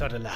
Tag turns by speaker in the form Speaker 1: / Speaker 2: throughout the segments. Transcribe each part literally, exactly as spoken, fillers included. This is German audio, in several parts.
Speaker 1: Sodala.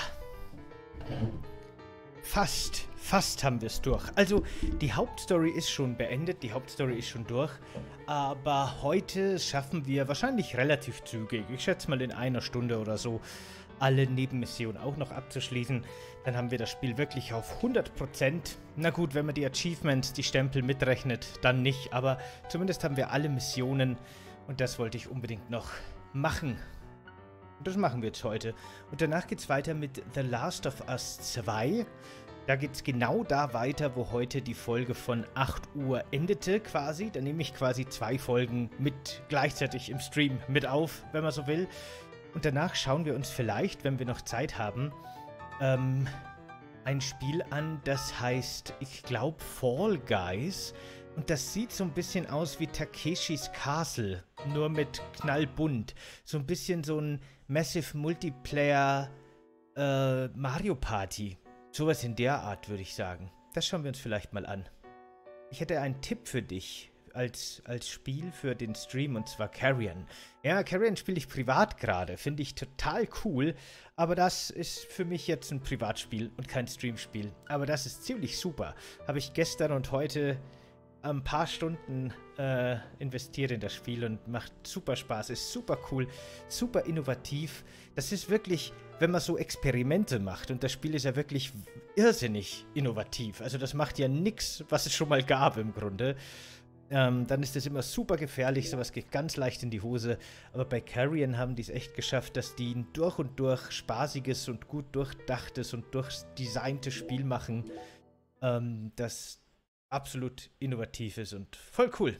Speaker 1: Fast, fast haben wir es durch. Also, die Hauptstory ist schon beendet, die Hauptstory ist schon durch. Aber heute schaffen wir wahrscheinlich relativ zügig, ich schätze mal in einer Stunde oder so, alle Nebenmissionen auch noch abzuschließen. Dann haben wir das Spiel wirklich auf hundert Prozent. Na gut, wenn man die Achievements, die Stempel mitrechnet, dann nicht. Aber zumindest haben wir alle Missionen und das wollte ich unbedingt noch machen. Und das machen wir jetzt heute. Und danach geht es weiter mit The Last of Us zwei. Da geht es genau da weiter, wo heute die Folge von acht Uhr endete quasi. Da nehme ich quasi zwei Folgen mit gleichzeitig im Stream mit auf, wenn man so will. Und danach schauen wir uns vielleicht, wenn wir noch Zeit haben, ähm, ein Spiel an, das heißt, ich glaube, Fall Guys. Und das sieht so ein bisschen aus wie Takeshis Castle, nur mit knallbunt. So ein bisschen so ein Massive Multiplayer äh, Mario Party. Sowas in der Art, würde ich sagen. Das schauen wir uns vielleicht mal an. Ich hätte einen Tipp für dich als, als Spiel für den Stream, und zwar Carrion. Ja, Carrion spiele ich privat gerade. Finde ich total cool. Aber das ist für mich jetzt ein Privatspiel und kein Streamspiel. Aber das ist ziemlich super. Habe ich gestern und heute ein paar Stunden äh, investiert in das Spiel und macht super Spaß, ist super cool, super innovativ. Das ist wirklich, wenn man so Experimente macht, und das Spiel ist ja wirklich irrsinnig innovativ, also das macht ja nichts, was es schon mal gab im Grunde, ähm, dann ist das immer super gefährlich, sowas geht ganz leicht in die Hose, aber bei Carrion haben die es echt geschafft, dass die ein durch und durch spaßiges und gut durchdachtes und durchdesigntes Spiel machen, ähm, das absolut innovativ ist und voll cool.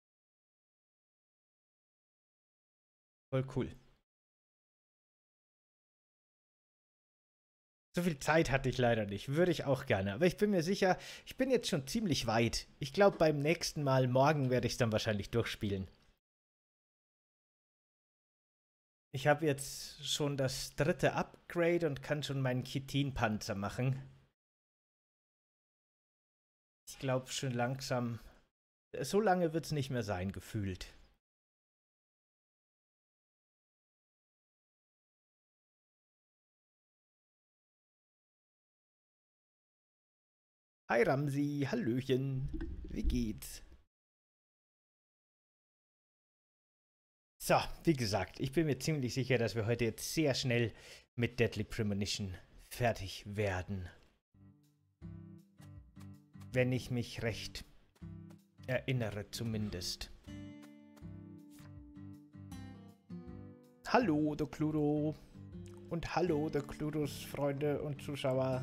Speaker 1: Voll cool. So viel Zeit hatte ich leider nicht. Würde ich auch gerne. Aber ich bin mir sicher, ich bin jetzt schon ziemlich weit. Ich glaube, beim nächsten Mal, morgen, werde ich es dann wahrscheinlich durchspielen. Ich habe jetzt schon das dritte Upgrade und kann schon meinen Chitin-Panzer machen. Ich glaube schon langsam, so lange wird es nicht mehr sein, gefühlt. Hi Ramsi, Hallöchen, wie geht's? So, wie gesagt, ich bin mir ziemlich sicher, dass wir heute jetzt sehr schnell mit Deadly Premonition fertig werden. Wenn ich mich recht erinnere zumindest. Hallo, der Cludo. Und hallo, der Cludos Freunde und Zuschauer.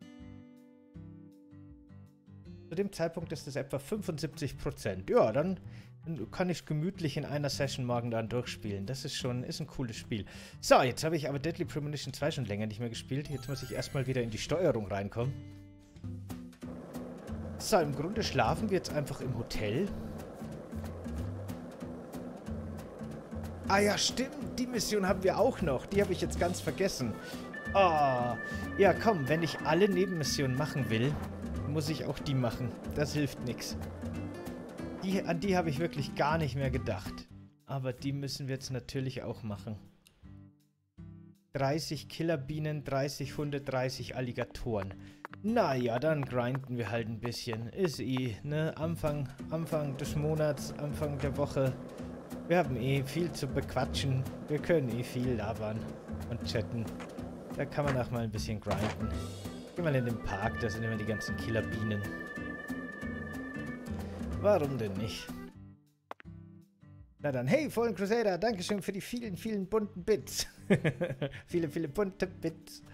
Speaker 1: Zu dem Zeitpunkt ist es etwa fünfundsiebzig Prozent. Ja, dann kann ich gemütlich in einer Session morgen dann durchspielen. Das ist schon, ist ein cooles Spiel. So, jetzt habe ich aber Deadly Premonition zwei schon länger nicht mehr gespielt. Jetzt muss ich erstmal wieder in die Steuerung reinkommen. So, im Grunde schlafen wir jetzt einfach im Hotel. Ah ja, stimmt, die Mission haben wir auch noch. Die habe ich jetzt ganz vergessen. Oh, ja komm, wenn ich alle Nebenmissionen machen will, muss ich auch die machen. Das hilft nichts. Die, an die habe ich wirklich gar nicht mehr gedacht. Aber die müssen wir jetzt natürlich auch machen. dreißig Killerbienen, dreißig Hunde, dreißig Alligatoren. Naja, dann grinden wir halt ein bisschen. Ist eh, ne? Anfang, Anfang des Monats, Anfang der Woche. Wir haben eh viel zu bequatschen. Wir können eh viel labern und chatten. Da kann man auch mal ein bisschen grinden. Geh mal in den Park, da sind immer die ganzen Killerbienen. Warum denn nicht? Na dann, hey, Fallen Crusader, dankeschön für die vielen, vielen bunten Bits. viele, viele bunte Bits.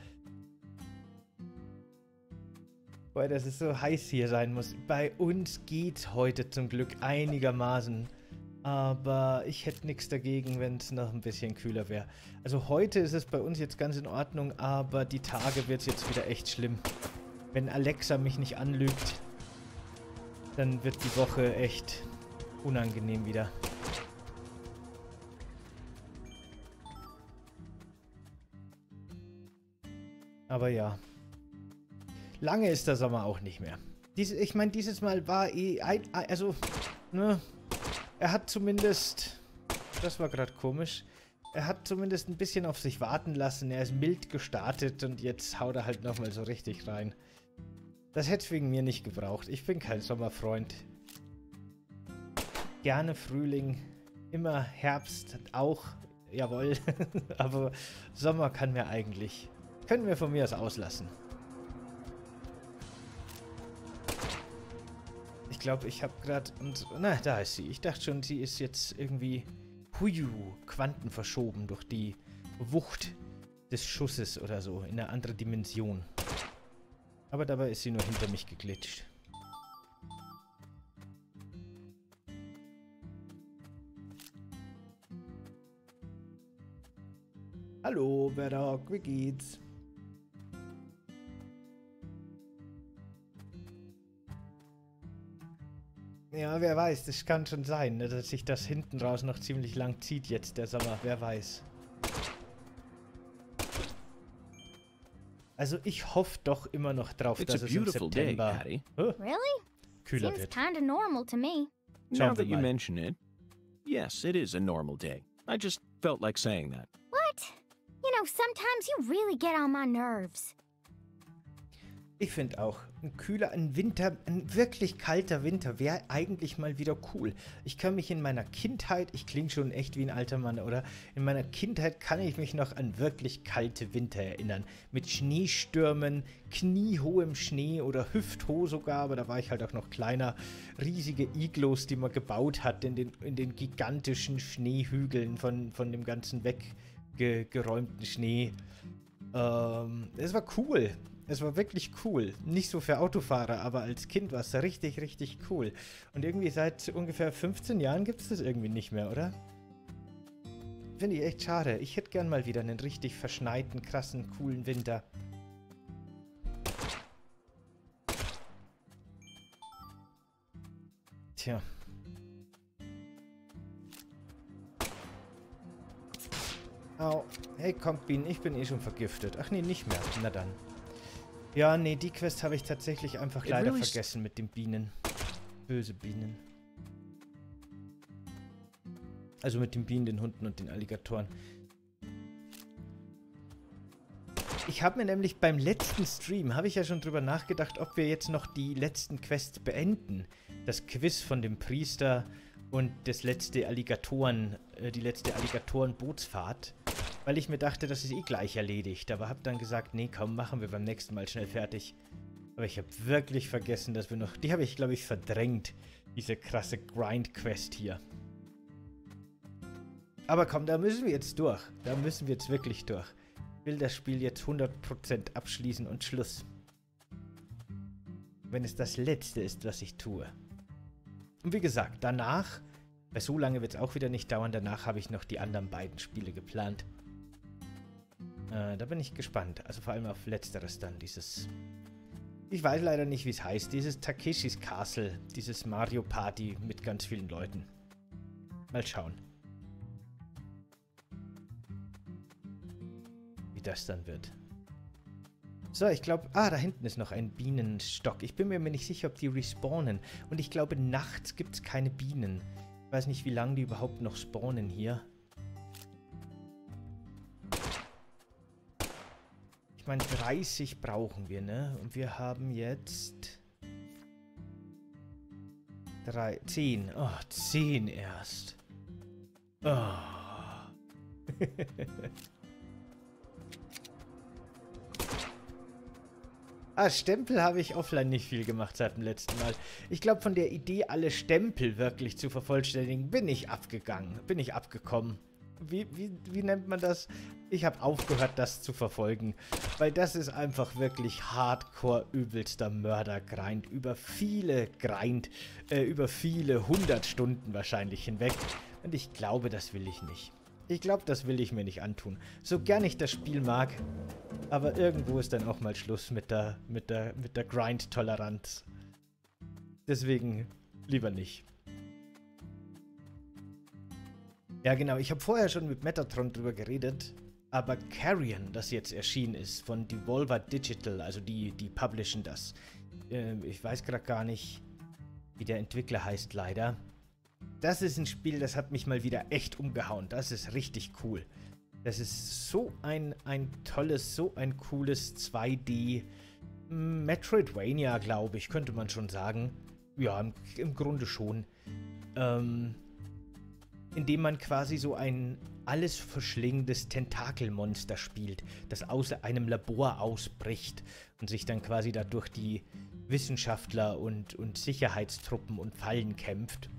Speaker 1: Boah, dass es so heiß hier sein muss. Bei uns geht's heute zum Glück einigermaßen. Aber ich hätte nichts dagegen, wenn es noch ein bisschen kühler wäre. Also heute ist es bei uns jetzt ganz in Ordnung, aber die Tage wird es jetzt wieder echt schlimm. Wenn Alexa mich nicht anlügt, dann wird die Woche echt unangenehm wieder. Aber ja. Lange ist der Sommer auch nicht mehr. Dies, ich meine, dieses Mal war eh... Ein, also, ne... Er hat zumindest... Das war gerade komisch. er hat zumindest ein bisschen auf sich warten lassen. Er ist mild gestartet und jetzt haut er halt nochmal so richtig rein. Das hätte es wegen mir nicht gebraucht. Ich bin kein Sommerfreund. Gerne Frühling, immer Herbst auch, jawohl. Aber Sommer kann mir eigentlich, können wir von mir aus auslassen. Ich glaube, ich habe gerade, na, da ist sie. Ich dachte schon, sie ist jetzt irgendwie, huiu, Quanten verschoben durch die Wucht des Schusses oder so, in eine andere Dimension. Aber dabei ist sie nur hinter mich geglitscht. Hallo, Bedok, wie geht's? Ja, wer weiß, das kann schon sein, ne, dass sich das hinten raus noch ziemlich lang zieht jetzt, der Sommer, wer weiß. Also ich hoffe doch immer noch drauf,
Speaker 2: It's
Speaker 1: dass
Speaker 2: a
Speaker 1: es im
Speaker 2: beautiful day,
Speaker 1: September
Speaker 2: Patty.
Speaker 1: huh,
Speaker 3: Really?
Speaker 1: kühler
Speaker 3: Seems
Speaker 1: wird.
Speaker 3: kinda normal to me.
Speaker 1: Schauen
Speaker 2: Now
Speaker 1: wir
Speaker 2: that you
Speaker 1: mal.
Speaker 2: mention it, yes, it is a normal day. I just felt like saying that.
Speaker 3: What? You know, sometimes you really get on my nerves.
Speaker 1: Ich finde auch, ein kühler, ein Winter, ein wirklich kalter Winter wäre eigentlich mal wieder cool. Ich kann mich in meiner Kindheit, ich klinge schon echt wie ein alter Mann, oder? In meiner Kindheit kann ich mich noch an wirklich kalte Winter erinnern. Mit Schneestürmen, kniehohem Schnee oder hüfthoch sogar, aber da war ich halt auch noch kleiner. Riesige Iglos, die man gebaut hat in den, in den gigantischen Schneehügeln von, von dem ganzen weggeräumten Schnee. Ähm, es war cool. Es war wirklich cool. Nicht so für Autofahrer, aber als Kind war es richtig, richtig cool. Und irgendwie seit ungefähr fünfzehn Jahren gibt es das irgendwie nicht mehr, oder? Finde ich echt schade. Ich hätte gern mal wieder einen richtig verschneiten, krassen, coolen Winter. Tja. Au. Hey, kommt, Bienen, ich bin eh schon vergiftet. Ach nee, nicht mehr. Na dann. Ja, nee, die Quest habe ich tatsächlich einfach
Speaker 2: It
Speaker 1: leider
Speaker 2: really
Speaker 1: vergessen mit den Bienen. Böse Bienen. Also mit den Bienen, den Hunden und den Alligatoren. Ich habe mir nämlich beim letzten Stream, habe ich ja schon drüber nachgedacht, ob wir jetzt noch die letzten Quests beenden. Das Quiz von dem Priester und das letzte Alligatoren, äh, die letzte Alligatoren-Bootsfahrt. Weil ich mir dachte, das ist eh gleich erledigt. Aber habe dann gesagt, nee, komm, machen wir beim nächsten Mal schnell fertig. Aber ich habe wirklich vergessen, dass wir noch... Die habe ich, glaube ich, verdrängt. Diese krasse Grind-Quest hier. Aber komm, da müssen wir jetzt durch. Da müssen wir jetzt wirklich durch. Ich will das Spiel jetzt hundert Prozent abschließen und Schluss. Wenn es das Letzte ist, was ich tue. Und wie gesagt, danach... Weil so lange wird es auch wieder nicht dauern. Danach habe ich noch die anderen beiden Spiele geplant. Äh, da bin ich gespannt. Also vor allem auf letzteres dann. Dieses... Ich weiß leider nicht, wie es heißt. Dieses Takeshis Castle. Dieses Mario Party mit ganz vielen Leuten. Mal schauen. Wie das dann wird. So, ich glaube... Ah, da hinten ist noch ein Bienenstock. Ich bin mir nicht sicher, ob die respawnen. Und ich glaube, nachts gibt es keine Bienen. Ich weiß nicht, wie lange die überhaupt noch spawnen hier. Ich meine, dreißig brauchen wir, ne? Und wir haben jetzt... Drei... Zehn. Oh, zehn erst. Oh. Ah, Stempel habe ich offline nicht viel gemacht seit dem letzten Mal. Ich glaube, von der Idee, alle Stempel wirklich zu vervollständigen, bin ich abgegangen. Bin ich abgekommen. Wie, wie, wie nennt man das? Ich habe aufgehört, das zu verfolgen. Weil das ist einfach wirklich hardcore übelster Mörder-Grind. Über viele Grind, äh, über viele hundert Stunden wahrscheinlich hinweg. Und ich glaube, das will ich nicht. Ich glaube, das will ich mir nicht antun. So gern ich das Spiel mag, aber irgendwo ist dann auch mal Schluss mit der, mit der, mit der Grind-Toleranz. Deswegen lieber nicht. Ja genau, ich habe vorher schon mit Metatron drüber geredet, aber Carrion, das jetzt erschienen ist, von Devolver Digital, also die, die publishen das. Äh, ich weiß gerade gar nicht, wie der Entwickler heißt leider. das ist ein Spiel, das hat mich mal wieder echt umgehauen. Das ist richtig cool. Das ist so ein, ein tolles, so ein cooles zwei D Metroidvania, glaube ich, könnte man schon sagen. Ja, im, im Grunde schon. Ähm, indem man quasi so ein alles verschlingendes Tentakelmonster spielt, das aus einem Labor ausbricht und sich dann quasi dadurch die Wissenschaftler und, und Sicherheitstruppen und Fallen kämpft.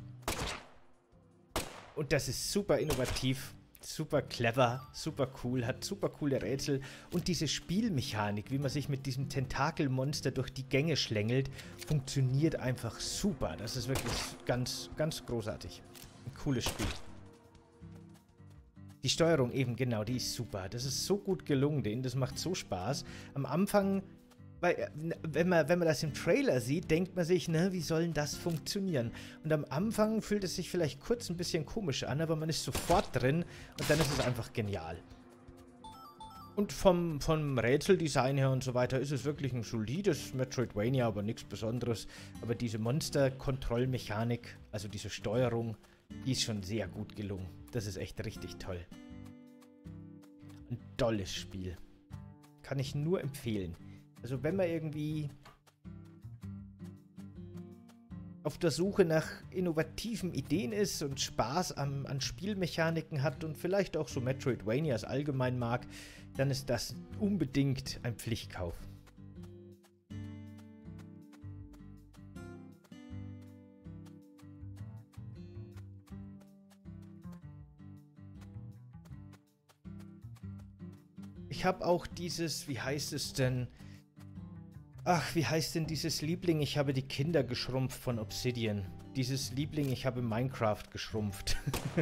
Speaker 1: Und das ist super innovativ, super clever, super cool, hat super coole Rätsel. Und diese Spielmechanik, wie man sich mit diesem Tentakelmonster durch die Gänge schlängelt, funktioniert einfach super. Das ist wirklich ganz, ganz großartig. Ein cooles Spiel. Die Steuerung eben, genau, die ist super. Das ist so gut gelungen, denen. Das macht so Spaß. Am Anfang, weil, wenn man, wenn man das im Trailer sieht, denkt man sich, ne, wie soll denn das funktionieren? Und am Anfang fühlt es sich vielleicht kurz ein bisschen komisch an, aber man ist sofort drin und dann ist es einfach genial. Und vom, vom Rätseldesign her und so weiter ist es wirklich ein solides Metroidvania, aber nichts Besonderes. Aber diese Monster-Kontrollmechanik, also diese Steuerung, die ist schon sehr gut gelungen. Das ist echt richtig toll. Ein tolles Spiel. Kann ich nur empfehlen. Also wenn man irgendwie auf der Suche nach innovativen Ideen ist und Spaß am, an Spielmechaniken hat und vielleicht auch so Metroidvanias allgemein mag, dann ist das unbedingt ein Pflichtkauf. Ich habe auch dieses, wie heißt es denn? Ach, wie heißt denn dieses Liebling, ich habe die Kinder geschrumpft von Obsidian. Dieses Liebling, ich habe Minecraft geschrumpft.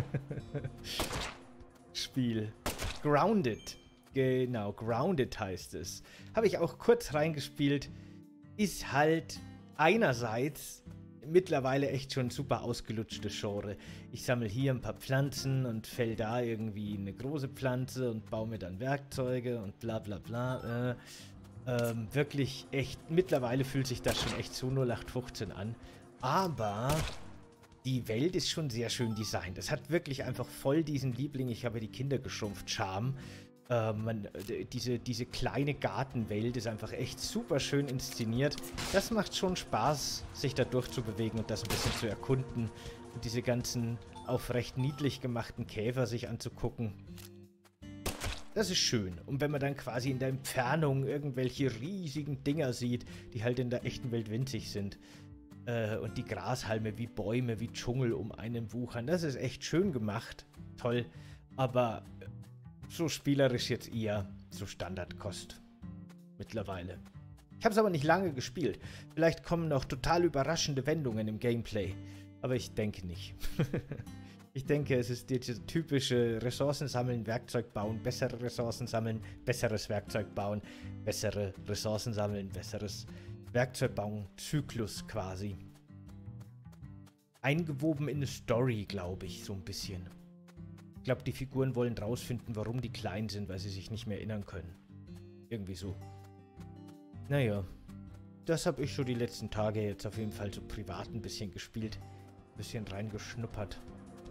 Speaker 1: Spiel. Grounded. Genau, Grounded heißt es. Habe ich auch kurz reingespielt. Ist halt einerseits mittlerweile echt schon super ausgelutschtes Genre. Ich sammle hier ein paar Pflanzen und fäll da irgendwie eine große Pflanze und baue mir dann Werkzeuge und bla bla bla. Äh, ähm, wirklich echt, mittlerweile fühlt sich das schon echt so null acht fünfzehn an. Aber die Welt ist schon sehr schön designt. Es hat wirklich einfach voll diesen Liebling, ich habe die Kinder geschrumpft, Charme. Äh, man, diese, diese kleine Gartenwelt ist einfach echt super schön inszeniert. Das macht schon Spaß, sich da durchzubewegen und das ein bisschen zu erkunden. Und diese ganzen auf recht niedlich gemachten Käfer sich anzugucken. Das ist schön. Und wenn man dann quasi in der Entfernung irgendwelche riesigen Dinger sieht, die halt in der echten Welt winzig sind. Äh, und die Grashalme wie Bäume, wie Dschungel um einen wuchern. Das ist echt schön gemacht. Toll. Aber so spielerisch jetzt eher so Standardkost. Mittlerweile. Ich habe es aber nicht lange gespielt. Vielleicht kommen noch total überraschende Wendungen im Gameplay. Aber ich denke nicht. Ich denke, es ist diese typische Ressourcen sammeln, Werkzeug bauen, bessere Ressourcen sammeln, besseres Werkzeug bauen, bessere Ressourcen sammeln, besseres Werkzeug bauen, Zyklus quasi. Eingewoben in eine Story, glaube ich, so ein bisschen. Ich glaube, die Figuren wollen rausfinden, warum die klein sind, weil sie sich nicht mehr erinnern können. Irgendwie so. Naja, das habe ich schon die letzten Tage jetzt auf jeden Fall so privat ein bisschen gespielt. Ein bisschen reingeschnuppert.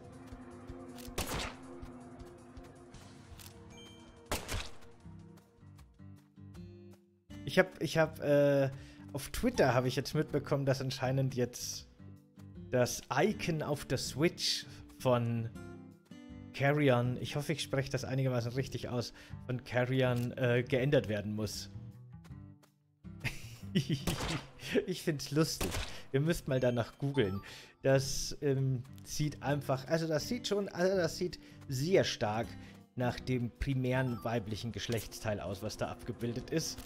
Speaker 1: Ich habe, ich habe, äh, auf Twitter habe ich jetzt mitbekommen, dass anscheinend jetzt das Icon auf der Switch von Carrion, ich hoffe, ich spreche das einigermaßen richtig aus, von Carrion äh, geändert werden muss. Ich finde es lustig. Ihr müsst mal danach googeln. Das ähm, sieht einfach, also das sieht schon, also das sieht sehr stark nach dem primären weiblichen Geschlechtsteil aus, was da abgebildet ist.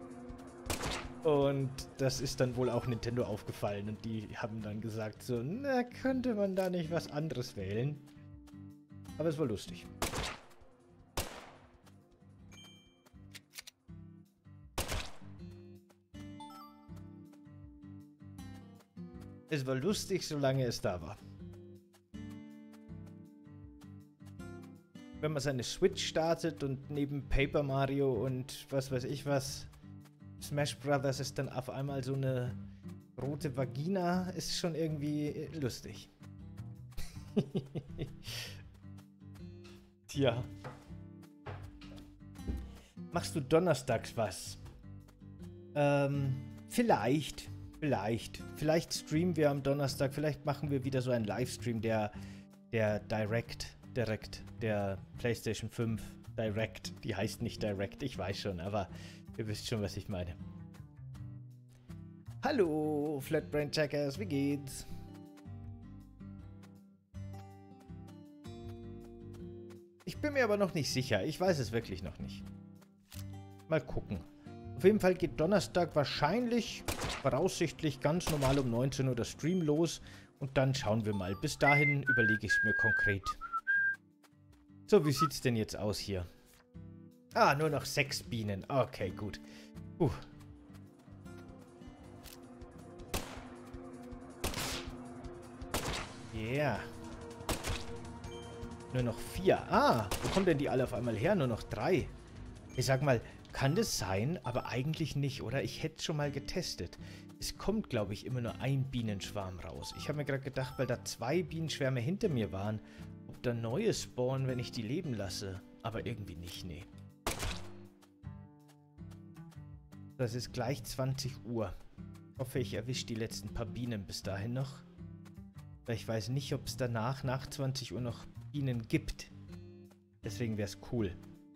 Speaker 1: Und das ist dann wohl auch Nintendo aufgefallen und die haben dann gesagt so, na, könnte man da nicht was anderes wählen? Aber es war lustig. Es war lustig, solange es da war. Wenn man seine Switch startet und neben Paper Mario und was weiß ich was, Smash Brothers ist dann auf einmal so eine rote Vagina, ist schon irgendwie lustig. Tja. Machst du donnerstags was? Ähm, vielleicht. Vielleicht. Vielleicht streamen wir am Donnerstag. Vielleicht machen wir wieder so einen Livestream, der, der Direct, Direct, der PlayStation fünf Direct. Die heißt nicht Direct, ich weiß schon, aber ihr wisst schon, was ich meine. Hallo, Flatbrain Checkers, wie geht's? Ich bin mir aber noch nicht sicher. Ich weiß es wirklich noch nicht. Mal gucken. Auf jeden Fall geht Donnerstag wahrscheinlich, voraussichtlich ganz normal um neunzehn Uhr der Stream los. Und dann schauen wir mal. Bis dahin überlege ich es mir konkret. So, wie sieht's denn jetzt aus hier? Ah, nur noch sechs Bienen. Okay, gut. Puh. Yeah. Nur noch vier. Ah, wo kommen denn die alle auf einmal her? Nur noch drei. Ich sag mal, kann das sein? Aber eigentlich nicht, oder? Ich hätte schon mal getestet. Es kommt, glaube ich, immer nur ein Bienenschwarm raus. Ich habe mir gerade gedacht, weil da zwei Bienenschwärme hinter mir waren, ob da neue spawnen, wenn ich die leben lasse. Aber irgendwie nicht, nee. Das ist gleich zwanzig Uhr. Ich hoffe, ich erwische die letzten paar Bienen bis dahin noch. Weil ich weiß nicht, ob es danach, nach zwanzig Uhr noch Bienen gibt. Deswegen wäre es cool.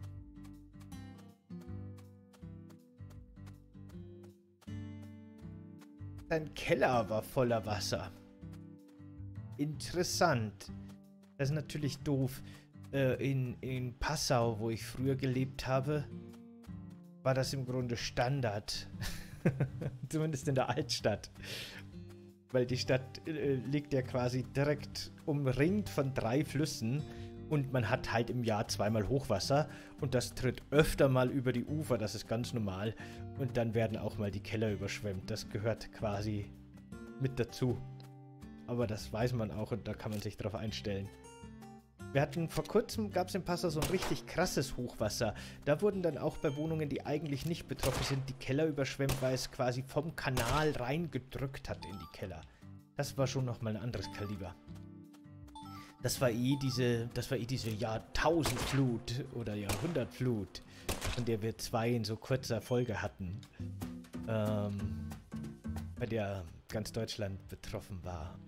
Speaker 1: Dein Keller war voller Wasser. Interessant. Das ist natürlich doof. Äh, in, in Passau, wo ich früher gelebt habe, war das im Grunde Standard. Zumindest in der Altstadt. Weil die Stadt äh, liegt ja quasi direkt umringt von drei Flüssen und man hat halt im Jahr zweimal Hochwasser und das tritt öfter mal über die Ufer, das ist ganz normal. Und dann werden auch mal die Keller überschwemmt, das gehört quasi mit dazu. Aber das weiß man auch und da kann man sich drauf einstellen. Wir hatten vor kurzem, gab es in Passau so ein richtig krasses Hochwasser. Da wurden dann auch bei Wohnungen, die eigentlich nicht betroffen sind, die Keller überschwemmt, weil es quasi vom Kanal reingedrückt hat in die Keller. Das war schon nochmal ein anderes Kaliber. Das war eh diese, das war eh diese Jahrtausendflut oder Jahrhundertflut, von der wir zwei in so kurzer Folge hatten. Ähm, bei der ganz Deutschland betroffen war.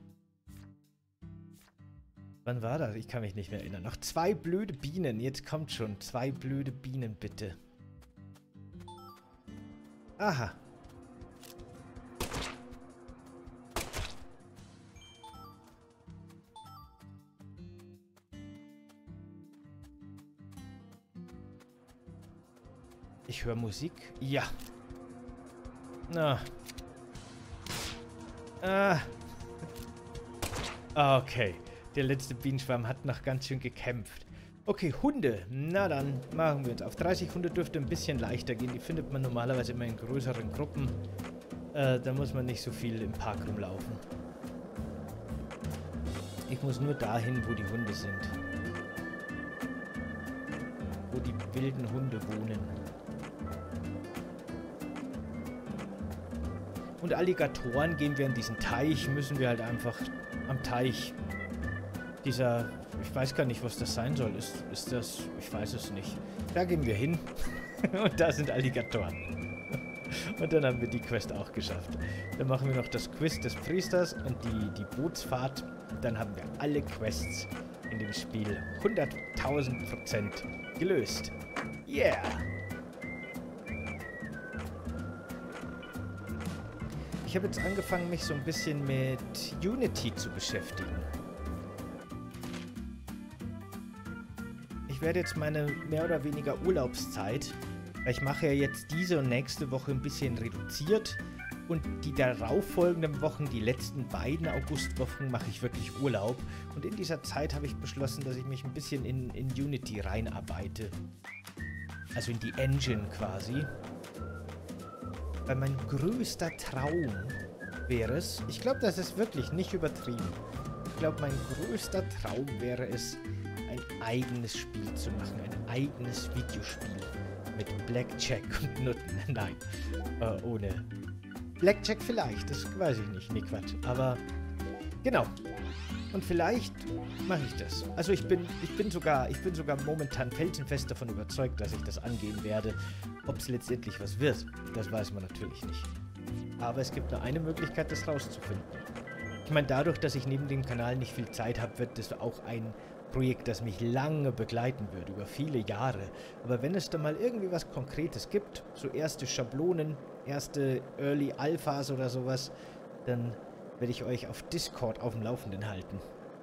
Speaker 1: Wann war das? Ich kann mich nicht mehr erinnern. Noch zwei blöde Bienen. Jetzt kommt schon. Zwei blöde Bienen, bitte. Aha. Ich höre Musik. Ja. Ah. Ah. Okay. Der letzte Bienenschwarm hat noch ganz schön gekämpft. Okay, Hunde. Na dann machen wir uns auf. dreißig Hunde dürfte ein bisschen leichter gehen. Die findet man normalerweise immer in größeren Gruppen. Äh, da muss man nicht so viel im Park rumlaufen. Ich muss nur dahin, wo die Hunde sind. Wo die wilden Hunde wohnen. Und Alligatoren gehen wir in diesen Teich. Müssen wir halt einfach am Teich... Dieser, ich weiß gar nicht, was das sein soll. Ist, ist das, ich weiß es nicht. Da gehen wir hin. Und da sind Alligatoren. Und dann haben wir die Quest auch geschafft. Dann machen wir noch das Quiz des Priesters und die, die Bootsfahrt. Dann haben wir alle Quests in dem Spiel hunderttausend Prozent gelöst. Yeah! Ich habe jetzt angefangen, mich so ein bisschen mit Unity zu beschäftigen. Ich werde jetzt meine mehr oder weniger Urlaubszeit, weil ich mache ja jetzt diese und nächste Woche ein bisschen reduziert und die darauffolgenden Wochen, die letzten beiden Augustwochen, mache ich wirklich Urlaub. Und in dieser Zeit habe ich beschlossen, dass ich mich ein bisschen in, in Unity reinarbeite. Also in die Engine quasi. Weil mein größter Traum wäre es, ich glaube, das ist wirklich nicht übertrieben. Ich glaube, mein größter Traum wäre es, ein eigenes Spiel zu machen, ein eigenes Videospiel mit Blackjack und Nutten. Nein, äh, ohne. Blackjack vielleicht, das weiß ich nicht, nee, Quatsch. Aber genau, Und vielleicht mache ich das. Also ich bin, ich bin sogar, ich bin sogar momentan felsenfest davon überzeugt, dass ich das angehen werde. Ob es letztendlich was wird, das weiß man natürlich nicht. Aber es gibt nur eine Möglichkeit, das rauszufinden. Ich meine, dadurch, dass ich neben dem Kanal nicht viel Zeit habe, wird das auch ein Projekt, das mich lange begleiten wird, über viele Jahre. Aber wenn es da mal irgendwie was Konkretes gibt, so erste Schablonen, erste Early Alphas oder sowas, dann werde ich euch auf Discord auf dem Laufenden halten.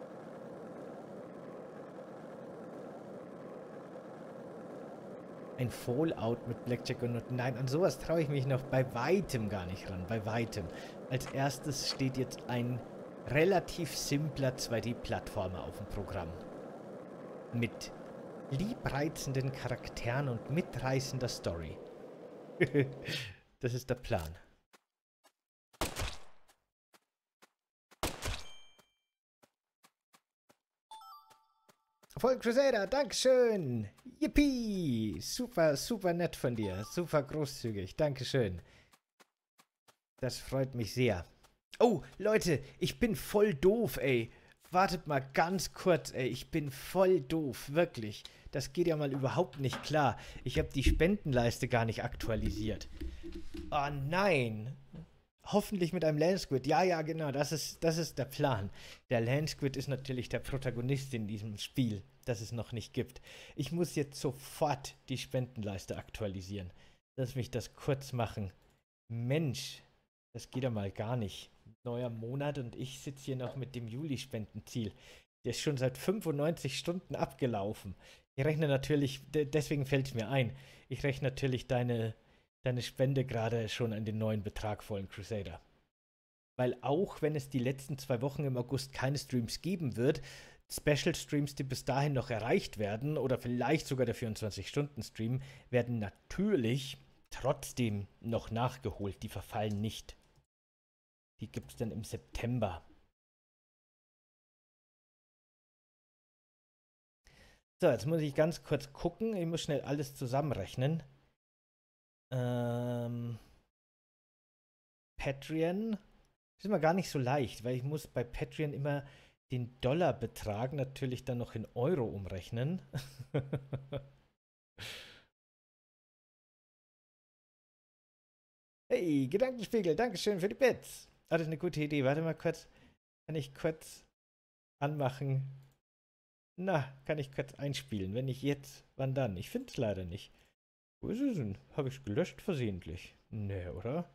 Speaker 1: Ein Fallout mit Blackjack und Noten. Nein, an sowas traue ich mich noch bei weitem gar nicht ran. Bei weitem. Als erstes steht jetzt ein relativ simpler zwei D-Plattformer auf dem Programm. Mit liebreizenden Charakteren und mitreißender Story. Das ist der Plan. Voll Crusader, Dankeschön! Yippie! Super, super nett von dir. Super großzügig. Dankeschön. Das freut mich sehr. Oh, Leute, ich bin voll doof, ey. Wartet mal ganz kurz, ey. Ich bin voll doof, wirklich. Das geht ja mal überhaupt nicht klar. Ich habe die Spendenleiste gar nicht aktualisiert. Oh nein. Hoffentlich mit einem Landsquid. Ja, ja, genau, das ist, das ist der Plan. Der Landsquid ist natürlich der Protagonist in diesem Spiel, das es noch nicht gibt. Ich muss jetzt sofort die Spendenleiste aktualisieren. Lass mich das kurz machen. Mensch, das geht ja mal gar nicht. Neuer Monat und ich sitze hier noch mit dem Juli-Spendenziel. Der ist schon seit fünfundneunzig Stunden abgelaufen. Ich rechne natürlich, deswegen fällt es mir ein, ich rechne natürlich deine... deine Spende gerade schon an den neuen Betrag vollen Crusader. Weil auch wenn es die letzten zwei Wochen im August keine Streams geben wird, Special Streams, die bis dahin noch erreicht werden, oder vielleicht sogar der vierundzwanzig-Stunden-Stream, werden natürlich trotzdem noch nachgeholt. Die verfallen nicht. Die gibt es dann im September. So, jetzt muss ich ganz kurz gucken. Ich muss schnell alles zusammenrechnen. Ähm, Patreon ist immer gar nicht so leicht, weil ich muss bei Patreon immer den Dollarbetrag natürlich dann noch in Euro umrechnen. Hey, Gedankenspiegel, Dankeschön für die Bits. Ah, das ist eine gute Idee. Warte mal kurz. Kann ich kurz anmachen? Na, kann ich kurz einspielen. Wenn nicht jetzt, wann dann? Ich finde es leider nicht. Wo ist es denn? Habe ich es gelöscht versehentlich? Nee, oder?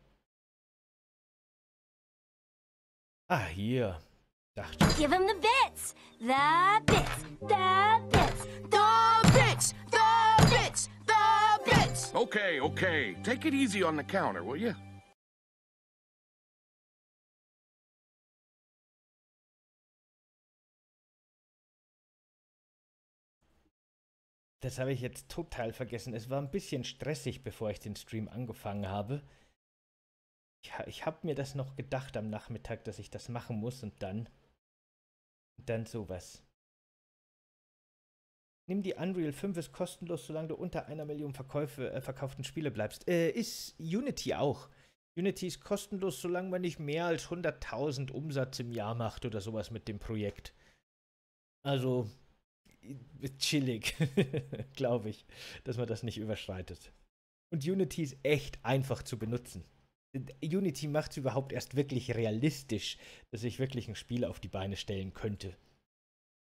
Speaker 1: Ah, hier. Dachte ich.
Speaker 3: Give him the bits! The bits! The bits!
Speaker 4: The bits! The bits! The bits!
Speaker 5: Okay, okay. Take it easy on the counter, will you?
Speaker 1: Das habe ich jetzt total vergessen. Es war ein bisschen stressig, bevor ich den Stream angefangen habe. Ich, ich habe mir das noch gedacht am Nachmittag, dass ich das machen muss und dann... Dann sowas. Nimm die Unreal fünf, ist kostenlos, solange du unter einer Million Verkäufe, äh, verkauften Spiele bleibst. Äh, ist Unity auch. Unity ist kostenlos, solange man nicht mehr als hunderttausend Umsatz im Jahr macht oder sowas mit dem Projekt. Also... chillig, glaube ich, dass man das nicht überschreitet. Und Unity ist echt einfach zu benutzen. Unity macht es überhaupt erst wirklich realistisch, dass ich wirklich ein Spiel auf die Beine stellen könnte.